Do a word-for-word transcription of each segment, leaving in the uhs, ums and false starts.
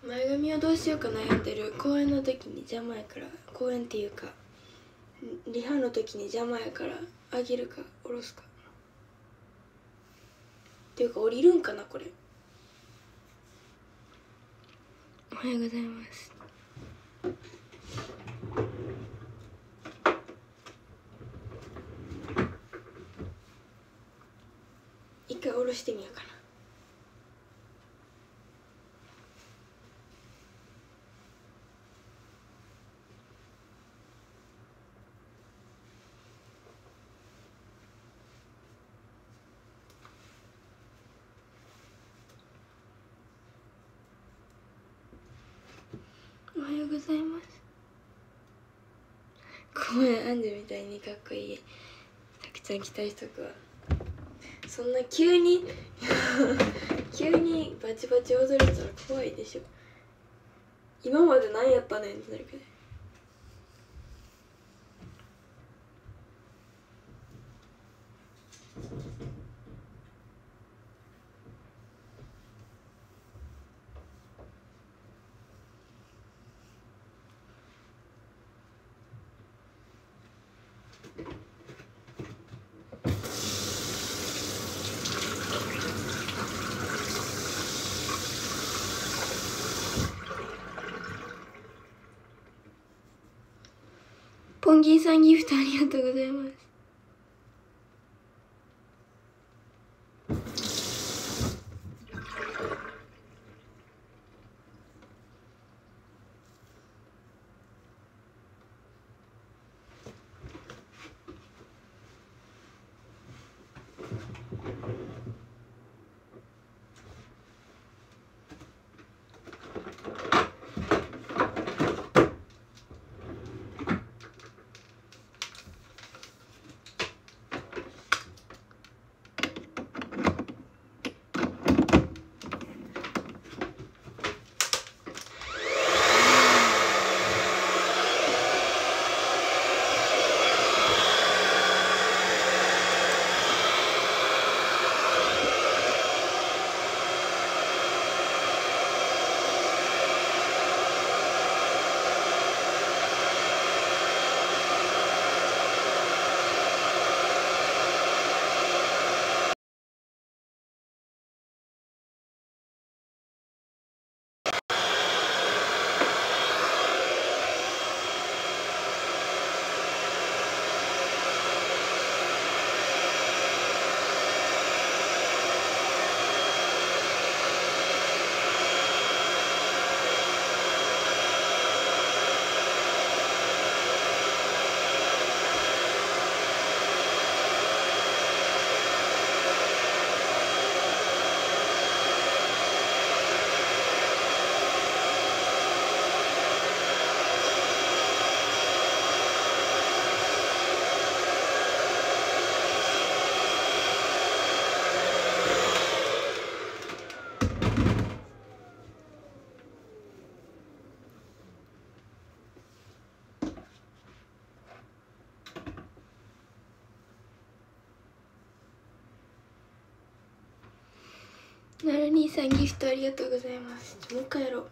前髪をどうしようか悩んでる。公演の時に邪魔やから、公演っていうかリハの時に邪魔やから上げるか下ろすかっていうか降りるんかなこれ。おはようございます。一回下ろしてみようかな。おはようございます。ごめん、アンジュみたいにかっこいいたくちゃん期待しとくわ。そんな急に急にバチバチ踊れたら怖いでしょ。今まで何やったねんってなるけど。ポンギーさんギフトありがとうございます。なる兄さんギフトありがとうございます。もう一回やろう。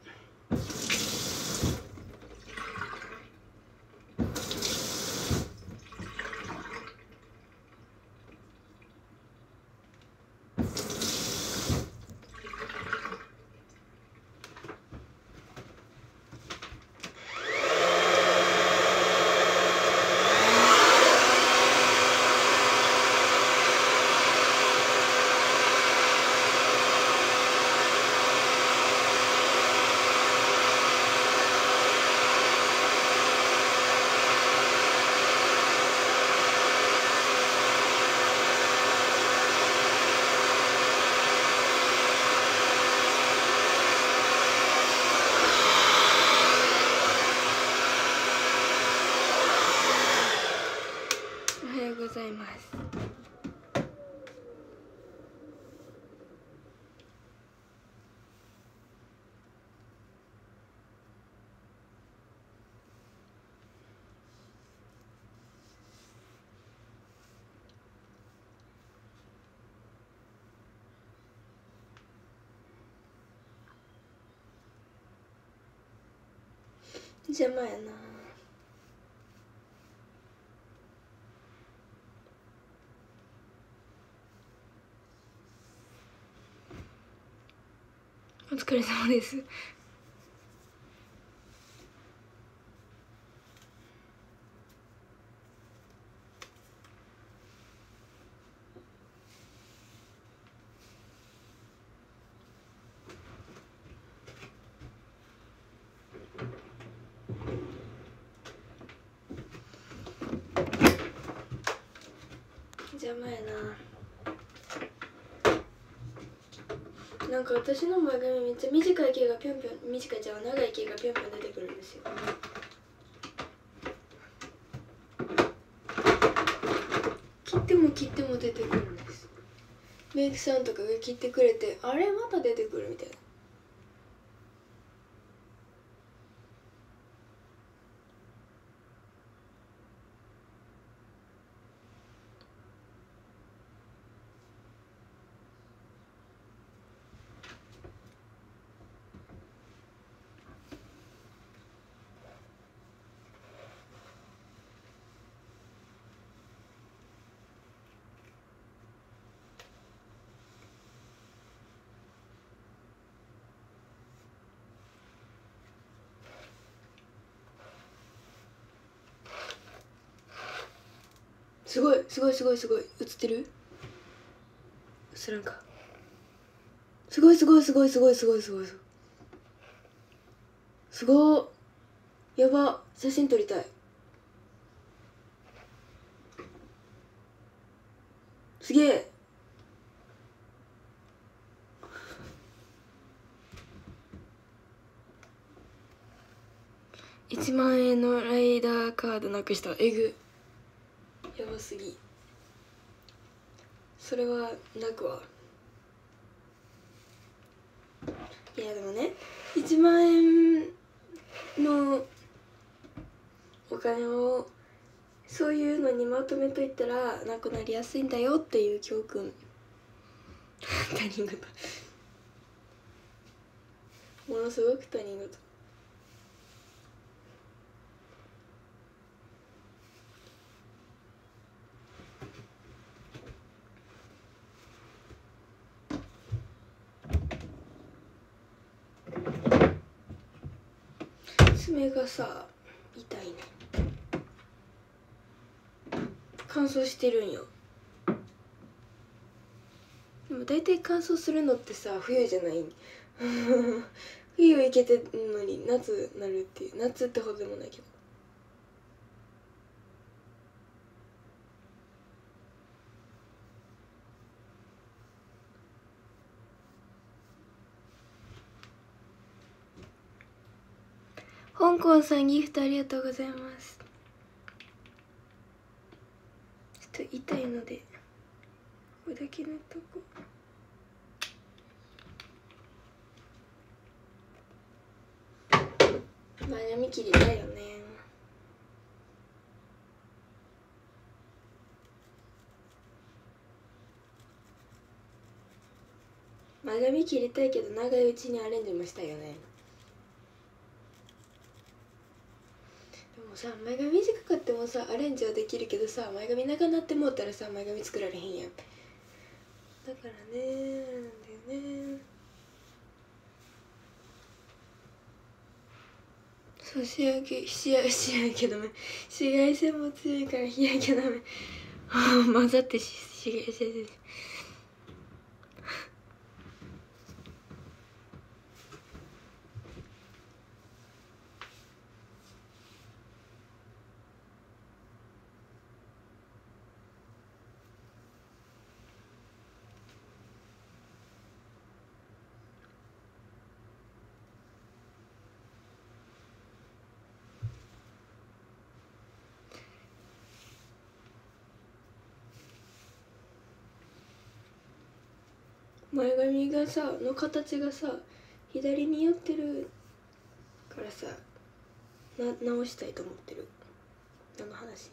邪魔やな。お疲れ様です。邪魔やな。なんか私の前髪めっちゃ短い毛がぴょんぴょん、短いじゃん、長い毛がぴょんぴょん出てくるんですよ。切っても切っても出てくるんです。メイクさんとかが切ってくれて、あれまた出てくるみたいな。すごいすごいすごいすごい映ってる？映らんか。すごいすごいすごいすごいすごいすごいすごー。やば、写真撮りたい。すげえ。いちまんえんのライダーカードなくした。えぐ、やばすぎ。それは泣くわ。いやでもね、いちまんえんのお金をそういうのにまとめといたらなくなりやすいんだよっていう教訓。他人事。ものすごく他人事。爪がさ痛いね。乾燥してるんよ。でも大体乾燥するのってさ冬じゃない。冬いけてんのに夏なるっていう。夏ってほどでもないけど。香港さんギフトありがとうございます。ちょっと痛いのでここだけ塗っとこう。前髪切りたいよね。前髪切りたいけど長いうちにアレンジもしたいよね。でもさ、前髪短かってもさアレンジはできるけどさ、前髪長なってもうたらさ前髪作られへんやん。だからね、なんだよね。そう、仕上げ仕上げ仕上げ止め、紫外線も強いから日焼け止め混ざって紫外線です。前髪がさの形がさ左に寄ってるからさな直したいと思ってる。何の話？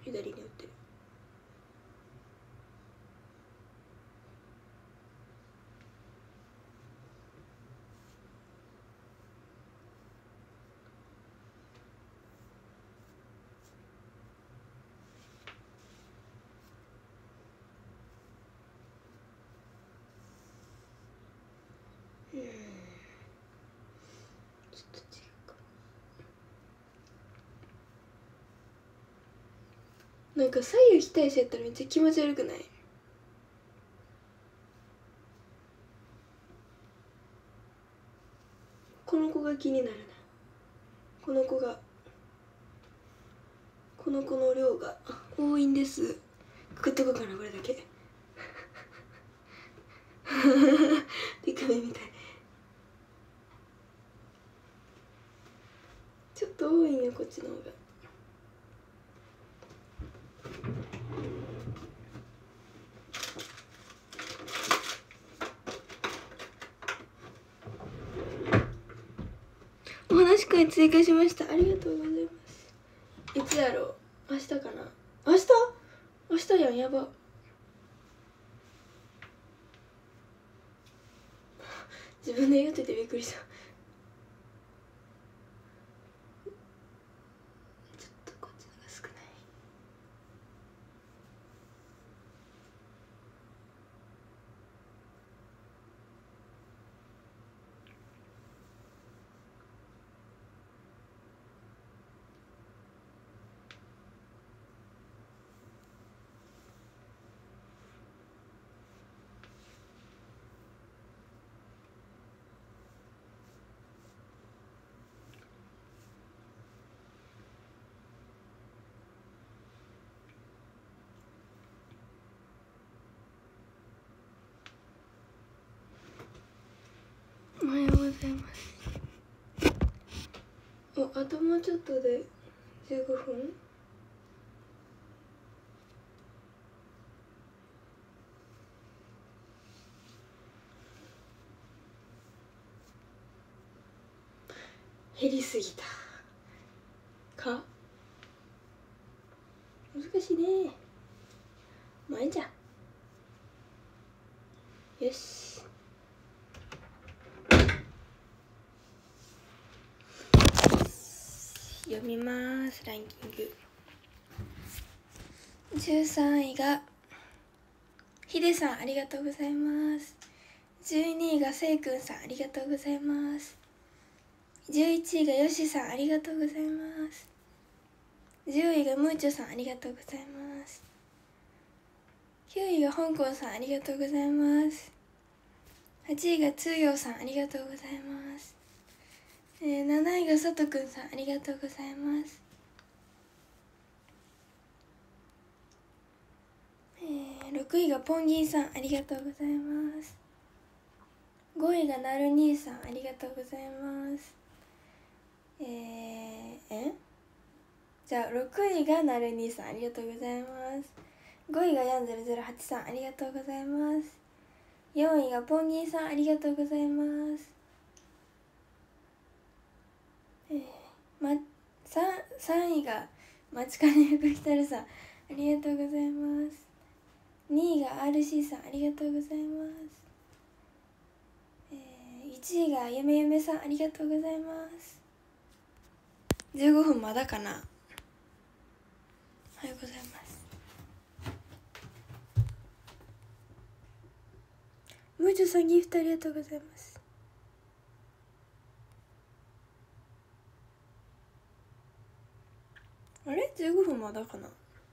左に打ってる。うん、ちょっと違うか。なんか左右非対称やったらめっちゃ気持ち悪くない？この子が気になるな。この子がこの子の量が多いんです。食っとこうかな、これだけ。でかめみたい。ちょっと多いんよ、こっちの方が。お話会追加しました。ありがとうございます。いつやろう？明日かな？明日？明日やん、やば。自分で言っててびっくりした。ちょっとこっちのが少ない。おはようございます。お、あともうちょっとでじゅうごふん。減りすぎたか。難しいね。まあいいじゃん。よし。読みます。ランキングじゅうさんいがヒデさん、ありがとうございます。じゅうにいがせいくんさん、ありがとうございます。じゅういちいがよしさん、ありがとうございます。じゅういがムーチョさん、ありがとうございます。きゅういが香港さん、ありがとうございます。はちいが通用さん、ありがとうございます。えー、なないがさとくんさん、ありがとうございます。えー、ろくいがポンギンさん、ありがとうございます。ごいがなる兄さん、ありがとうございます。えー、えじゃあろくいがなる兄さん、ありがとうございます。ごいがヤンゼロゼロはちさん、ありがとうございます。よんいがポンギンさん、ありがとうございます。えー、ま、3, さんいがまちかねふくひたるさん、ありがとうございます。にいが アールシー さん、ありがとうございます。えー、いちいがゆめゆめさん、ありがとうございます。じゅうごふんまだかな。おはようございます。ムーチョさん、ギフトありがとうございます。あれじゅうごふんまだかな。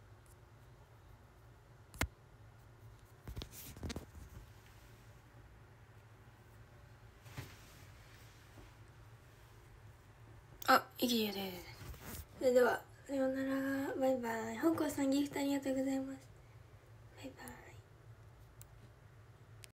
あ、いいよね。それではさようなら、バイバイ。香港さん、ギフトありがとうございます。バイバイ。